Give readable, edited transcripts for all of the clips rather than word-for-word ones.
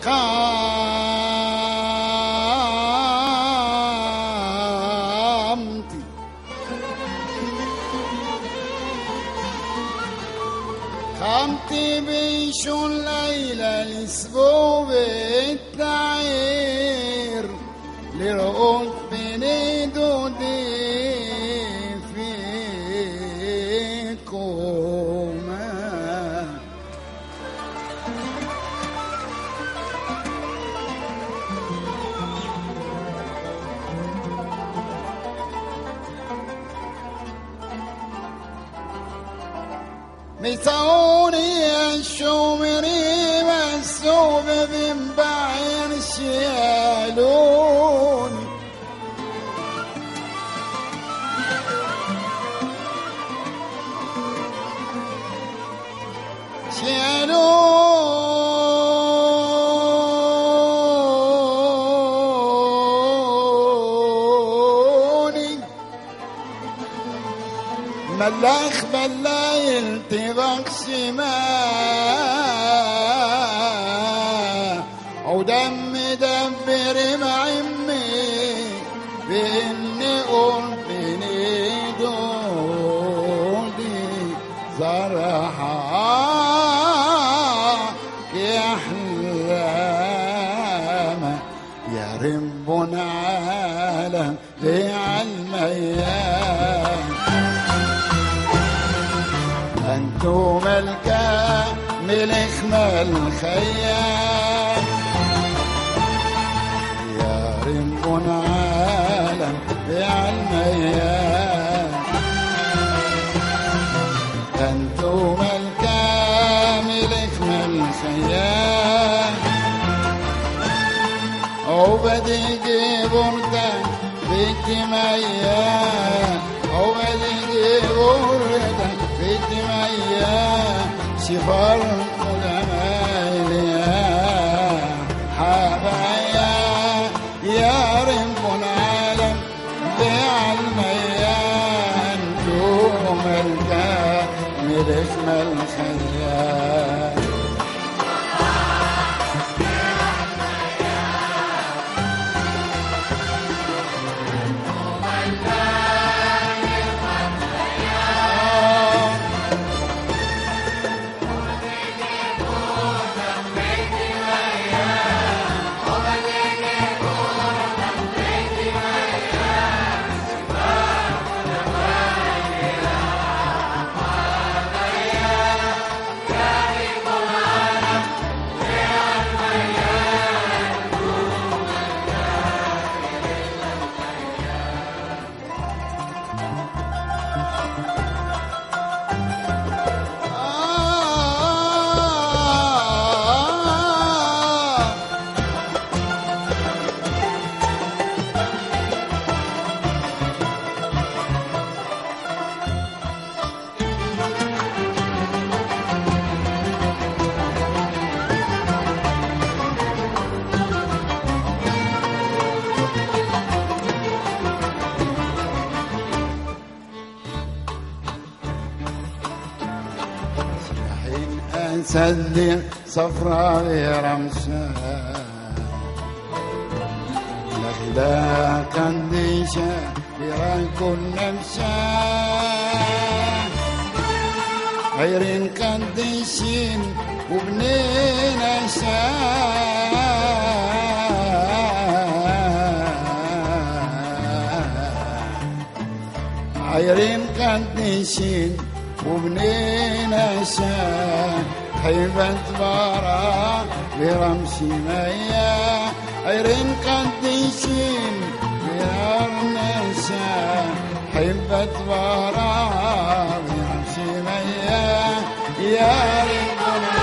قامتي قامتي بيشو الليلة الاسبوع التعير لرؤوت بين دودي فيكما ميساوني الشومري مسوب بن بعين شيالوني شيالوني ملاخ بالليل تبخشي ما ودم دبر معمي بإني قلت دودي زرحا يا حلام يا ربنا عالم لعلميان أنتم الكامل إخمال الخيال يا رب عالم بعلميان أنتم الكامل إخمال الخيال عبدي بردك بتميان عبدي بردك بتميا شفار قدمي حبايا يا رب العالم بعلميان دوم الكامل اسم الخيال سدي صفراء رمشان لغلا كنديشة يراكن نمشان غيرين كنديشين وبنين عشان غيرين كنديشين وبنين عشان حيبة برا برمشي ميا عيرين قديشين بيرنسا حيبة برا برمشي ميا يا ربنا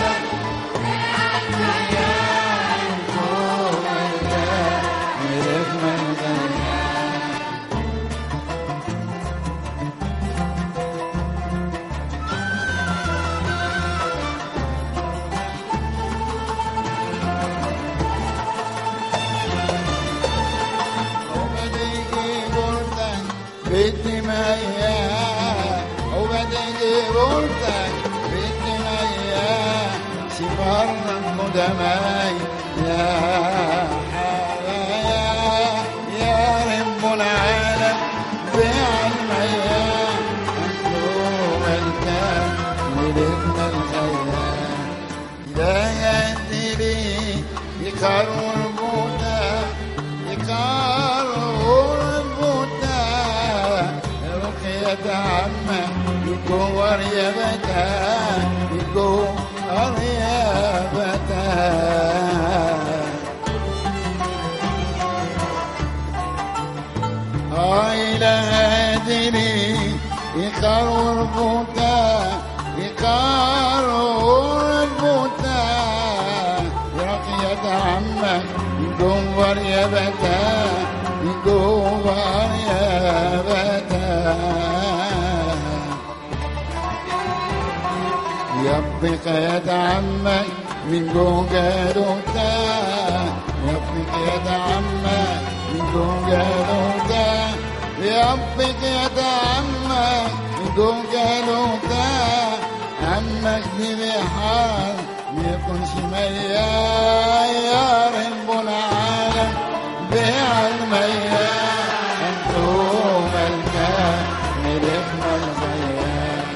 بالدمايا وبدي بولتك بالدمايا سفر القدماي يا حبايا يا رب العالم بعلميا أنتم الكامل ابن الخيال لا يدري يقرر بوتا يقرر بوتا رقية عمه يكور يا بتا يكور يا بتا إلى هادري يقرر بوتا يقرر بوتا رقية عمه يكور يا بتا يكور يا بتا يبقى يد عمك من جوجلوتا يبقى يد عمك من جوجلوتا يبقى يد عمك من جوجلوتا عمك دي بحال ميكونش مياه يا رب العالم بعلميا انتم الكامل ابن الخيال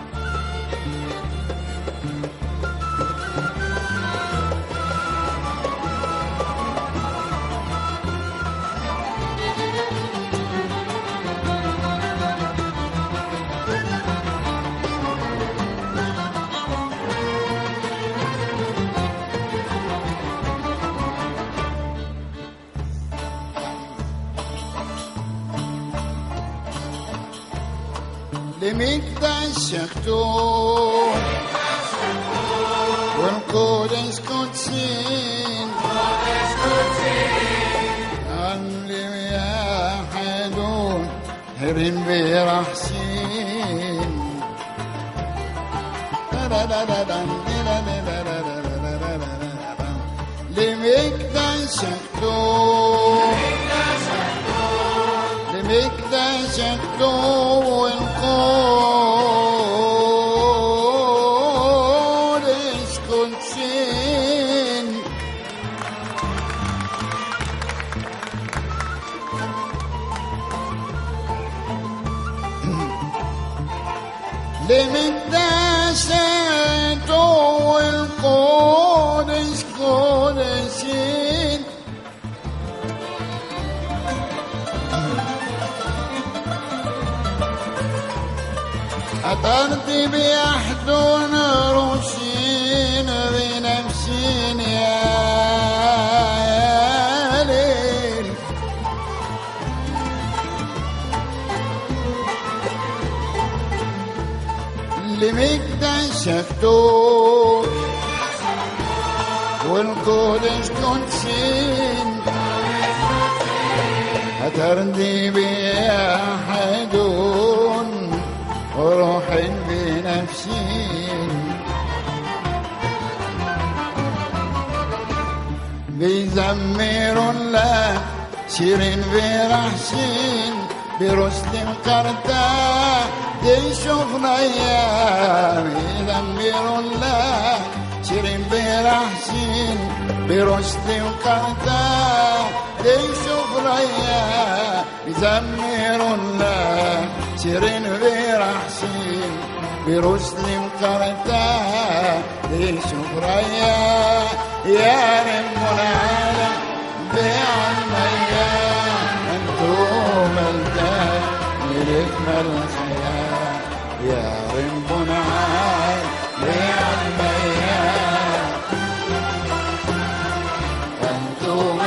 لمقدس شختون والقدس قدسين علم يا حدون هرم برحسين لمقدس شختون لمقدس شختون والقدس قدسين لمقدس والقدس قدسين أطرت بيحدون روشين بنفسين يا ليل لمقدس شفتون والقدس قدسين أتردي بيحدون وروح بنفسين بيزمر الله شير برحسين برسل قرتا دي شغنيا بيزمر الله شير برحسين برسل قرتا دي شغنيا بيزمر الله شيرين برحسين برسل قرتا لشكريا يا رب العالم بعلميا انتم الكامل ابن الخيال يا رب العالم بعلميا انتم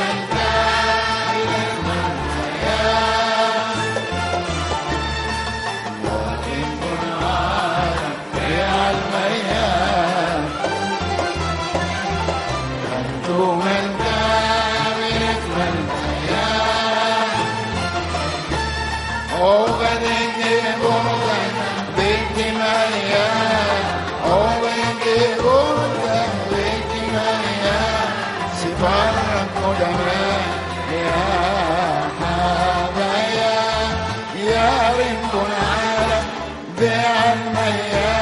يا رب العالم بعلميا